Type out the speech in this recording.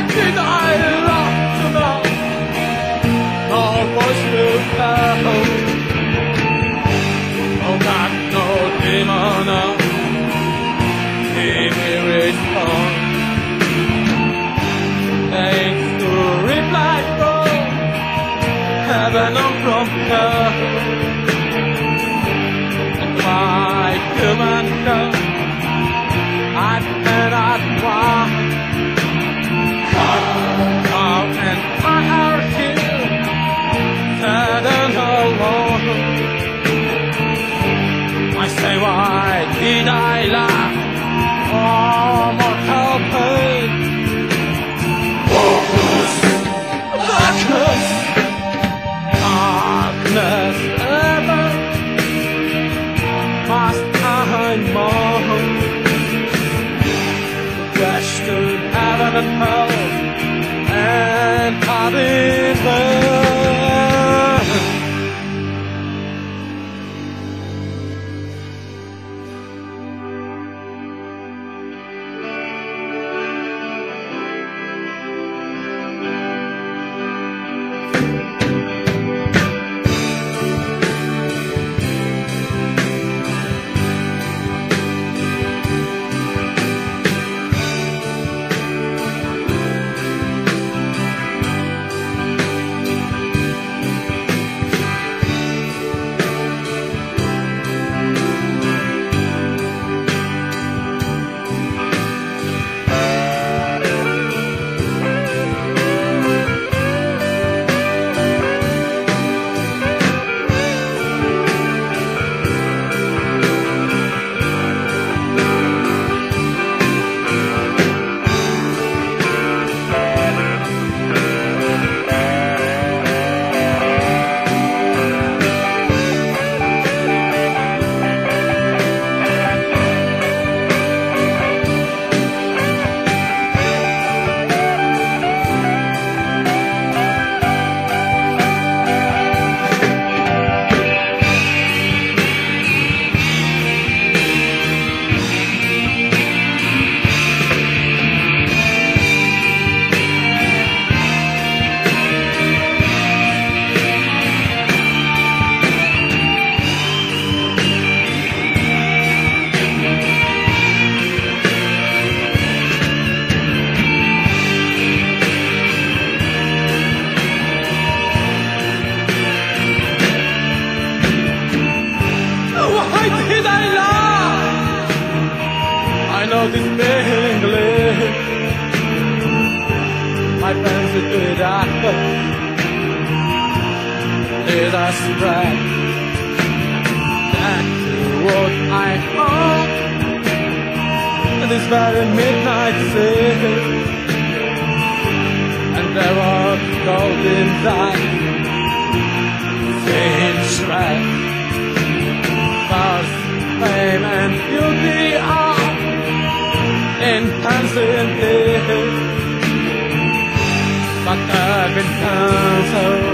did I love to know? No voice to tell. No God, no demon, give me response. Deigns to reply from heaven or from hell. And my human girl, I cannot walk. Out and I are here, sad and alone. I say, why did I laugh? Oh, mortal pain. Darkness, darkness ever must I mourn. Questioned heaven and hell, and God is there. This English, my fancy to it after is a spread. That's what I hope. This very midnight city, and there was gold inside. Same shred, fast fame and beauty are intensity, but I've been cancer.